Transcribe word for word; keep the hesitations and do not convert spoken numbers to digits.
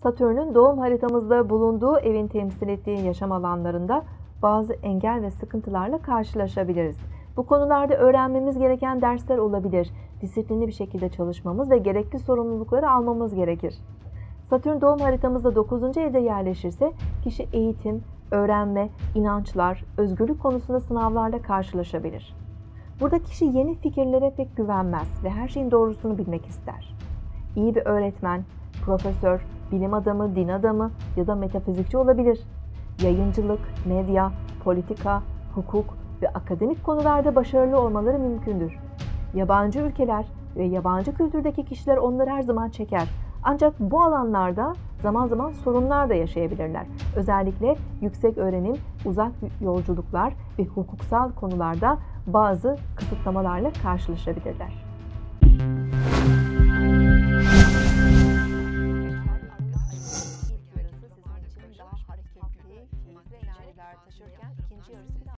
Satürn'ün doğum haritamızda bulunduğu evin temsil ettiği yaşam alanlarında bazı engel ve sıkıntılarla karşılaşabiliriz. Bu konularda öğrenmemiz gereken dersler olabilir. Disiplinli bir şekilde çalışmamız ve gerekli sorumlulukları almamız gerekir. Satürn doğum haritamızda dokuzuncu evde yerleşirse kişi eğitim, öğrenme, inançlar, özgürlük konusunda sınavlarla karşılaşabilir. Burada kişi yeni fikirlere pek güvenmez ve her şeyin doğrusunu bilmek ister. İyi bir öğretmen, profesör, bilim adamı, din adamı ya da metafizikçi olabilir. Yayıncılık, medya, politika, hukuk ve akademik konularda başarılı olmaları mümkündür. Yabancı ülkeler ve yabancı kültürdeki kişiler onları her zaman çeker. Ancak bu alanlarda zaman zaman sorunlar da yaşayabilirler. Özellikle yüksek öğrenim, uzak yolculuklar ve hukuksal konularda bazı kısıtlamalarla karşılaşabilirler. İlk yarısı sizin için daha hareketli, keyifli enerjiler taşırken ikinci yarısı